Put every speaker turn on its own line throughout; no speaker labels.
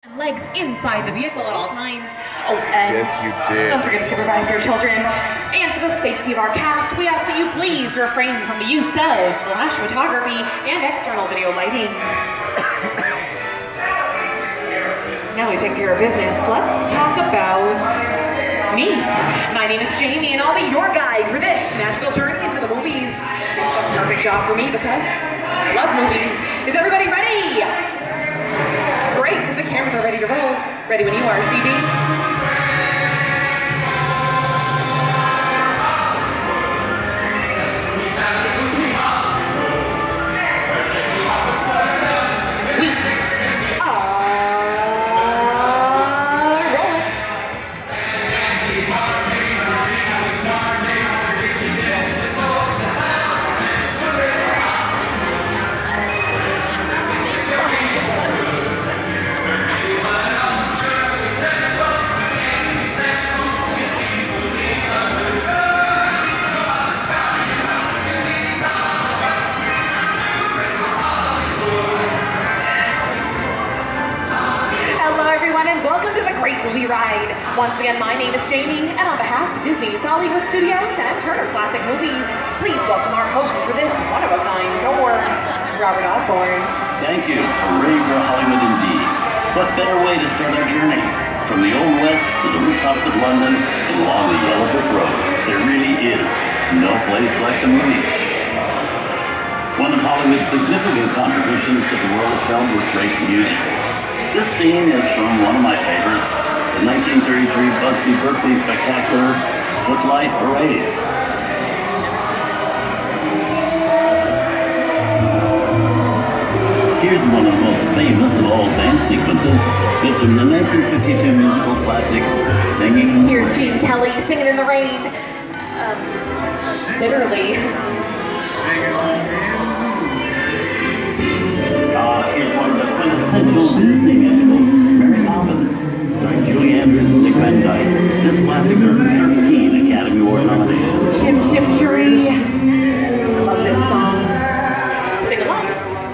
and legs inside the vehicle at all times. Oh, and
yes, you did.
Don't forget to supervise your children. And for the safety of our cast, we ask that you please refrain from the use of flash photography and external video lighting. Now we take care of business. Let's talk about me. My name is Jamie, and I'll be your guide for this magical journey into the movies. It's a perfect job for me because I love movies. Is everybody ready? Great, because the cameras are ready to roll. Ready when you are, CB. Ride. Once again, my name is Jamie, and on behalf of Disney's Hollywood Studios and Turner Classic Movies, please welcome our host for this one-of-a-kind tour, Robert Osborne.
Thank you. Hooray for Hollywood indeed. What better way to start our journey? From the Old West to the rooftops of London and along the Yellow Brick Road, there really is no place like the movies. One of Hollywood's significant contributions to the world of film with great musicals. This scene is from one of my favorites, the 1933 Busby Berkeley Spectacular Footlight Parade. Here's one of the most famous of all dance sequences. It's from the 1952 musical classic, Singing.
Here's Gene Kelly singing in the rain. Literally.
Here's one of the quintessential Disney musicals, Mary Poppins, starring Julie Andrews and Dick Van Dyke. This classic earned 13 Academy Award nominations.
Chip Chip Tree. I love this song. Sing along.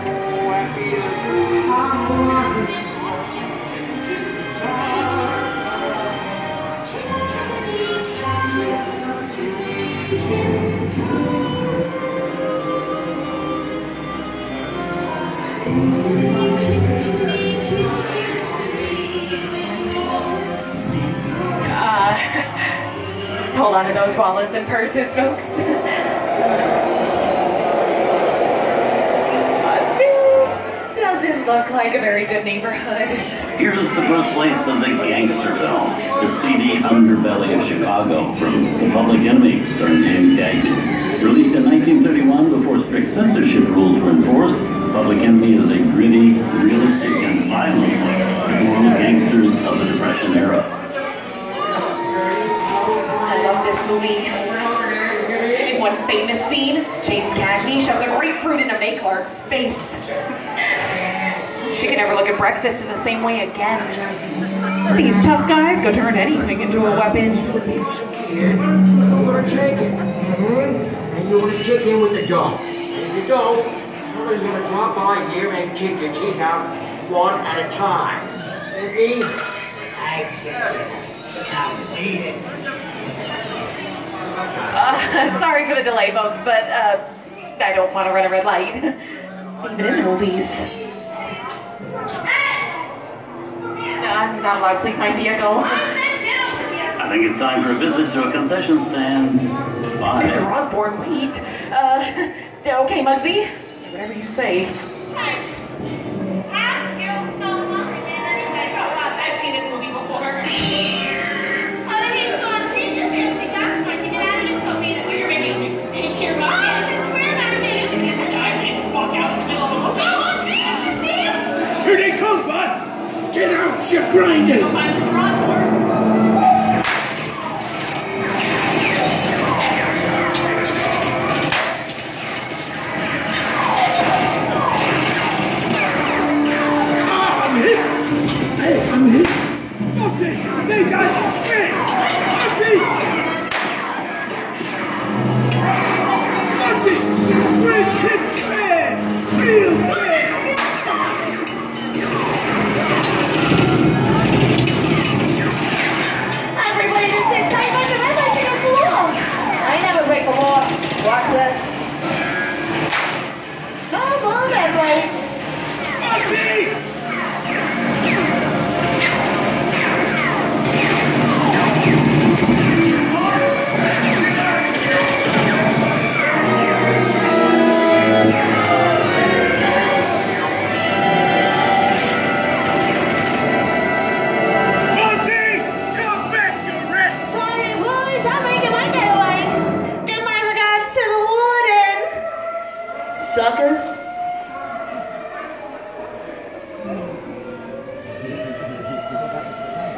Hold on to those wallets and purses, folks. This doesn't look like a very good neighborhood.
Here's the birthplace of the gangster film, the seedy underbelly of Chicago, from The Public Enemy, starring James Cagney. Released in 1931 before strict censorship rules were enforced, Public Enemy is a gritty, realistic, and violent look at the world of gangsters of the Depression era.
I love this movie. In one famous scene, James Cagney shoves a grapefruit into May Clark's face. She can never look at breakfast in the same way again. These tough guys go turn anything into a weapon.
You want to take it, and you want to kick in with the dough. And if you don't, somebody's going to drop by here and kick your teeth out one at a time. Maybe I get it. Now eat it.
Sorry for the delay, folks, but I don't want to run a red light. Even in the movies. I'm not allowed to leave my vehicle.
I think it's time for a visit to a concession stand. Bye.
Mr. Osborne, wait. Okay, Muggsy. Whatever you say. I've seen this movie before.
Here they come, boss! Get out, you grinders! I'm hit! Hey, I'm hit! Muggsy! They got hit! Muggsy! Muggsy! Where's hit bad? Real bad!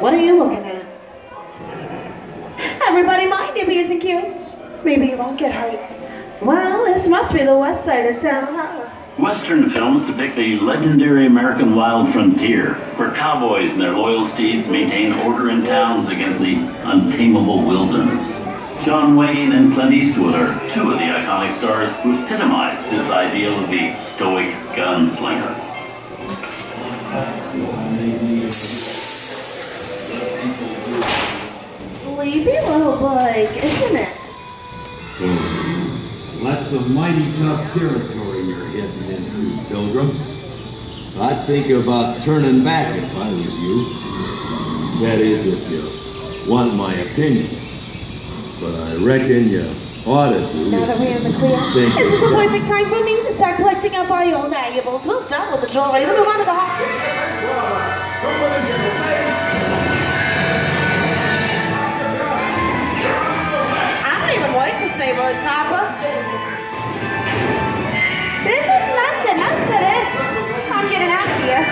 What are you looking at? Everybody mind your P's and Q's. Maybe you won't get hurt. Well, this must be the west side of town, huh?
Western films depict the legendary American wild frontier, where cowboys and their loyal steeds maintain order in towns against the untamable wilderness. John Wayne and Clint Eastwood are two of the iconic stars who epitomize this ideal of the stoic gunslinger.
Sleepy little bug, isn't it?
That's some mighty tough territory you're heading into, Pilgrim. I'd think about turning back if I was you. That is, if you want my opinion. But I reckon you ought to do.
Now that we're in the clear,
This
is the perfect time for me to start collecting up all your valuables. We'll start with the jewelry, then move on to the hall. I don't even like this neighborhood, Papa. This is nuts and nuts to this. I'm getting out of here.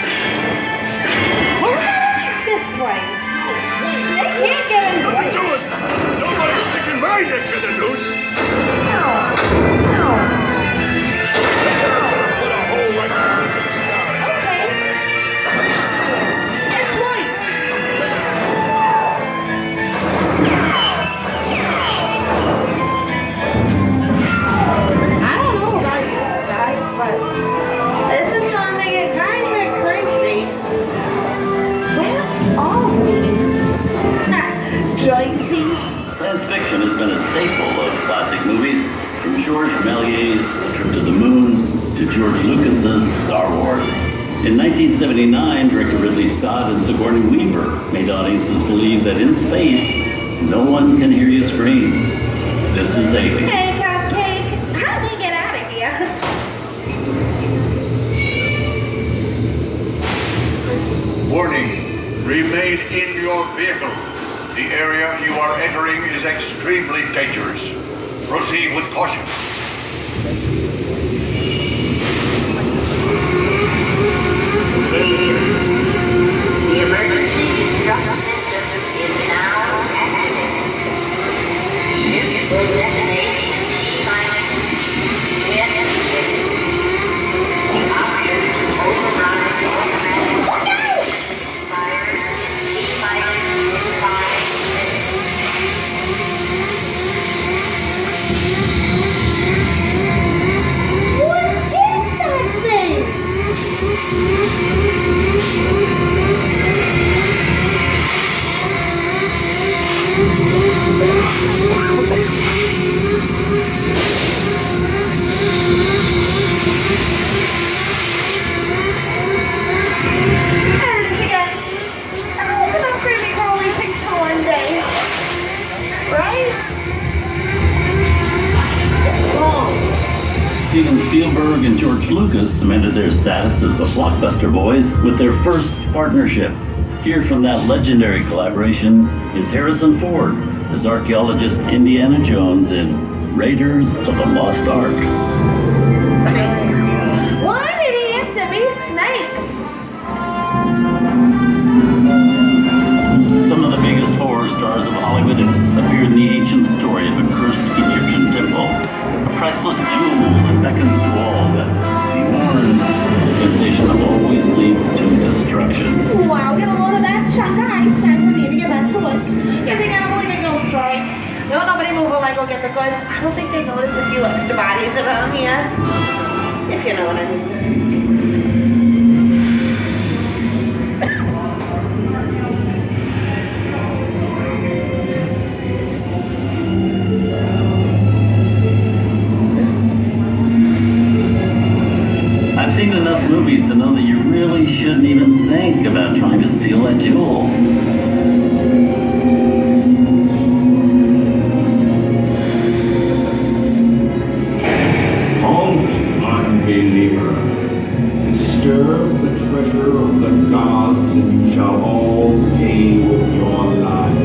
This way. They can't get in the way.
Do it! Nobody's sticking my neck to the noose!
No.
Put a hole right into the sky.
Okay. And twice. I don't know about you guys, but this is starting to get kind of crazy. Where are we? Joycey.
Science fiction has been a staple of classic movies, from George Méliès's A Trip to the Moon to George Lucas's Star Wars. In 1979, director Ridley Scott and Sigourney Weaver made audiences believe that in space, no one can hear you scream. This is Alien.
Hey, Cupcake. How do we get out of here?
Warning, remain in your vehicle. The area you are entering is extremely dangerous. Proceed with caution.
The emergency destruct system is now active. Ship will detonate in T-minus 10 seconds. The option to override automatic expires T-minus 5 seconds.
What is that thing?
Steven Spielberg and George Lucas cemented their status as the blockbuster boys with their first partnership. Here from that legendary collaboration is Harrison Ford as archaeologist Indiana Jones in Raiders of the Lost Ark.
Snakes. Why did he have to be snakes?
Some of the biggest horror stars of Hollywood have appeared in the ancient story of a cursed Egyptian temple. A priceless jewel that beckons to all, but be warned, the temptation always leads to destruction.
Wow, get a load of that chunk of ice. Time for me to get back to work. You think I don't believe in ghost stories? No, nobody move while I go get the goods. I don't think they notice a few extra bodies around here. If you know what I mean.
I've seen enough movies to know that you really shouldn't even think about trying to steal that jewel.
Halt, unbeliever. Disturb the treasure of the gods, and you shall all pay with your lives.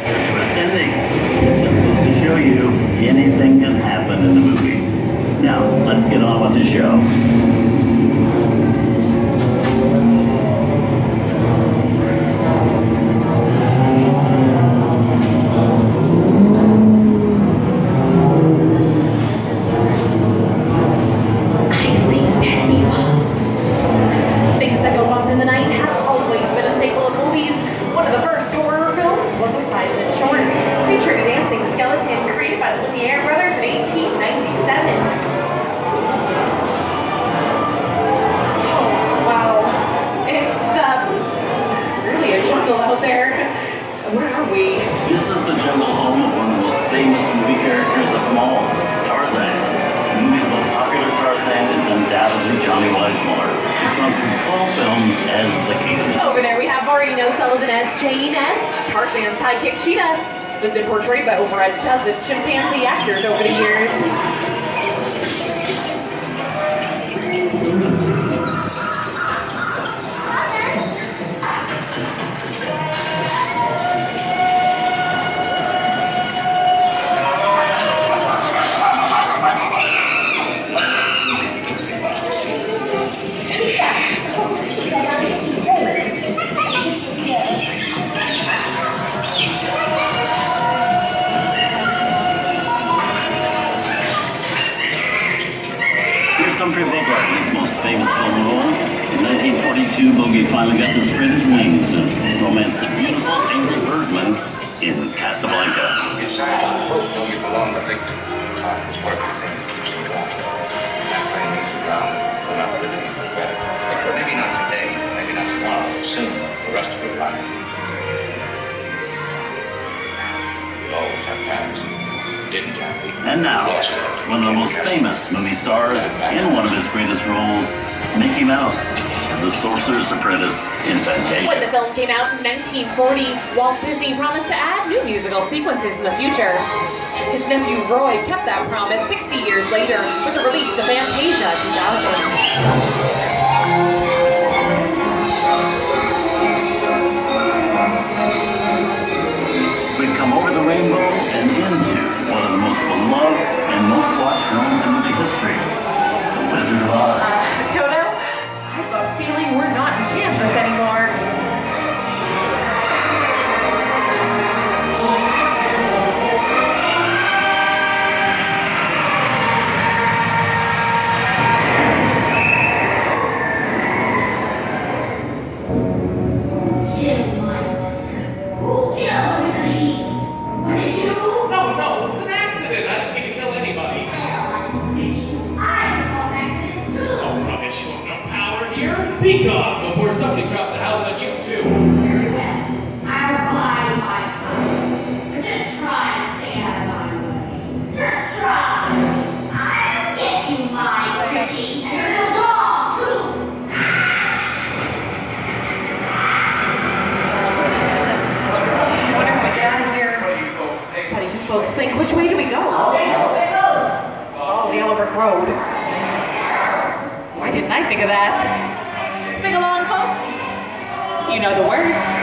The twist ending. It just goes to show you anything can happen in the movies. Now, let's get on with the show. This is the jungle home of one of the most famous movie characters of them all, Tarzan. The movie's most popular Tarzan is undoubtedly Johnny Weissmuller, who's gone through 12 films as the king.
Over there we have Maureen O'Sullivan as Jane, and Tarzan's sidekick Cheetah, who's been portrayed by over a dozen chimpanzee actors over the years.
Humphrey Bogart's most famous film role. In 1942, Bogey finally got to spread his wings and romanced the beautiful Ingrid Bergman in Casablanca.
It's sad. Both know you belong to victim. Time is worth the thing that keeps them going. That plane is around. We're not living for better. Maybe not today, maybe not tomorrow, but soon, the rest of your life. You'll always have past. Didn't have.
And now, one of the most famous movie stars in one of his greatest roles, Mickey Mouse, as the Sorcerer's Apprentice in Fantasia.
When the film came out in 1940, Walt Disney promised to add new musical sequences in the future. His nephew Roy kept that promise 60 years later with the release of Fantasia 2000.
We've come over the rainbow and into one of the most beloved and most watched films in movie history, The Wizard of Oz.
Toto, I have a feeling we're not in Kansas anymore.
Be gone before somebody drops a house on you, too.
Very well. I'll bide my time. But just try to stay out of my way. Just try. I'll get you, my pretty. And your little dog, too.
I wonder how we get out of here. What do you folks think? Which way do we go? Oh, the Yellow Brick Road. Why didn't I think of that? Sing along, folks. You know the words.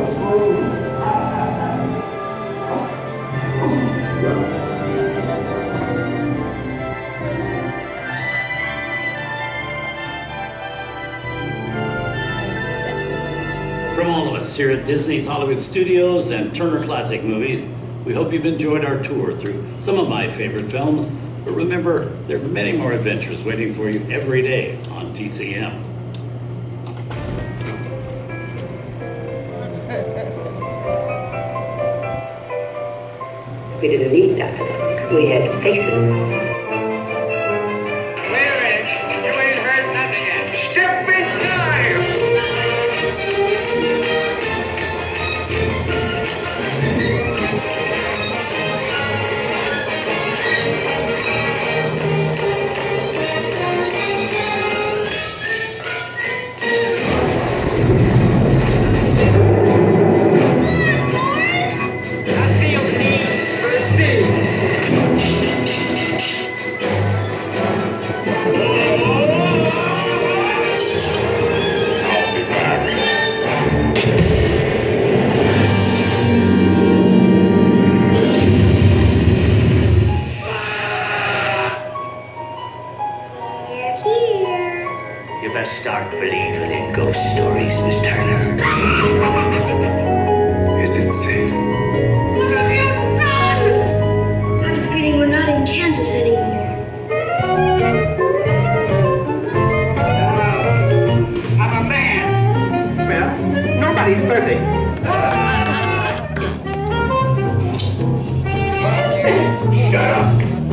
From all of us here at Disney's Hollywood Studios and Turner Classic Movies, we hope you've enjoyed our tour through some of my favorite films. But remember, there are many more adventures waiting for you every day on TCM.
We didn't need that. We had faces.
Clear it. You ain't heard nothing yet. Step in time.
You best start believing in ghost stories, Miss Turner.
Is it safe?
I'm feeling we're not in Kansas anymore.
I'm a man.
Well, nobody's perfect.
Shut up.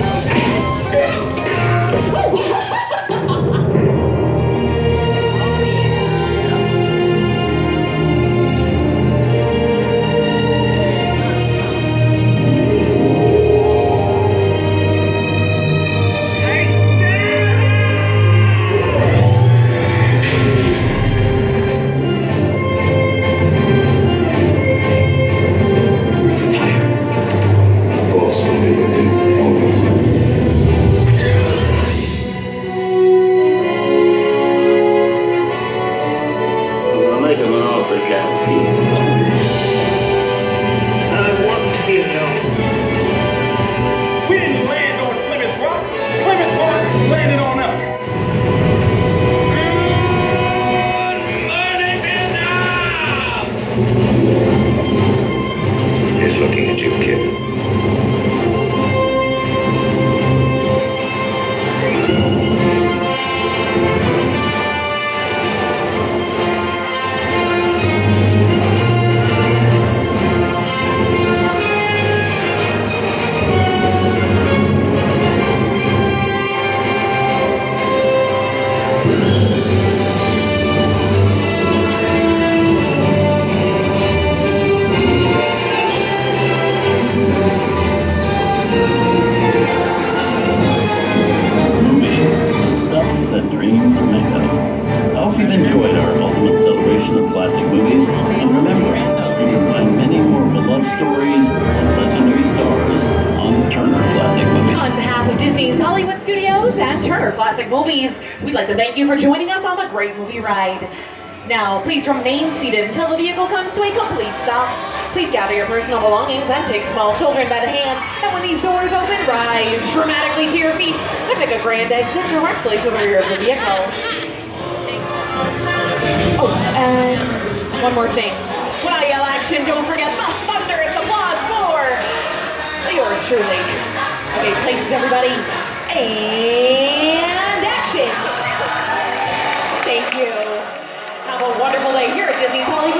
Looking at you, kid.
Classic Movies, we'd like to thank you for joining us on the Great Movie Ride. Now, please remain seated until the vehicle comes to a complete stop. Please gather your personal belongings and take small children by the hand. And when these doors open, rise dramatically to your feet and make a grand exit directly to the rear of the vehicle. Oh, and one more thing. When I yell action, don't forget the thunderous applause for yours truly. Okay, places everybody. And action! Thank you. Have a wonderful day here at Disney's Hollywood.